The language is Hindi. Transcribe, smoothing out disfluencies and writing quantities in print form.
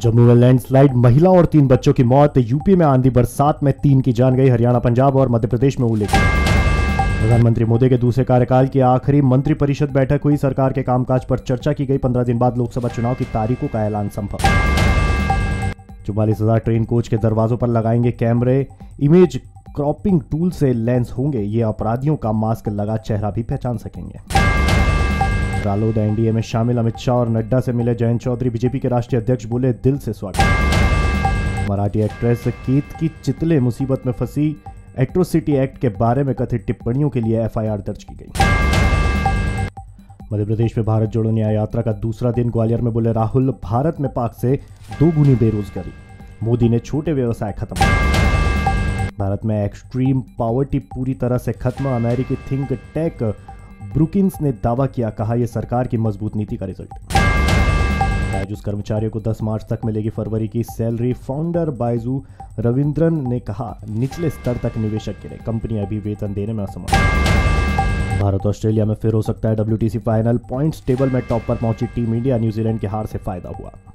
जम्मू में लैंडस्लाइड, महिला और 3 बच्चों की मौत। यूपी में आंधी बरसात में 3 की जान गई। हरियाणा, पंजाब और मध्य प्रदेश में उल्लेखनीय। प्रधानमंत्री मोदी के दूसरे कार्यकाल की आखिरी मंत्रिपरिषद बैठक हुई। सरकार के कामकाज पर चर्चा की गई। 15 दिन बाद लोकसभा चुनाव की तारीखों का ऐलान संभव। 44,000 ट्रेन कोच के दरवाजों पर लगाएंगे कैमरे। इमेज क्रॉपिंग टूल से लेंस होंगे। ये अपराधियों का मास्क लगा चेहरा भी पहचान सकेंगे। रालोद एनडीए में शामिल। अमित शाह और नड्डा से मिले जयंत चौधरी। बीजेपी के राष्ट्रीय अध्यक्ष बोले, दिल से स्वागत। मराठी एक्ट्रेस केतकी चितले मुसीबत में फंसी। एट्रोसिटी एक्ट के बारे में कथित टिप्पणियों के लिए एफआईआर दर्ज की गई। मध्य प्रदेश में भारत जोड़ो न्याय यात्रा का दूसरा दिन। ग्वालियर में बोले राहुल, भारत में पाक से 2 गुनी बेरोजगारी। मोदी ने छोटे व्यवसाय खत्म। भारत में एक्सट्रीम पॉवर्टी पूरी तरह से खत्म। अमेरिकी थिंक टैंक ब्रुकिंस ने दावा किया, कहा यह सरकार की मजबूत नीति का रिजल्ट। बायजूस कर्मचारियों को 10 मार्च तक मिलेगी फरवरी की सैलरी। फाउंडर बायजू रविंद्रन ने कहा, निचले स्तर तक निवेशक गिरे, कंपनियां भी वेतन देने में असमर्थ। भारत ऑस्ट्रेलिया में फिर हो सकता है WTC फाइनल। पॉइंट्स टेबल में टॉप पर पहुंची टीम इंडिया। न्यूजीलैंड की हार से फायदा हुआ।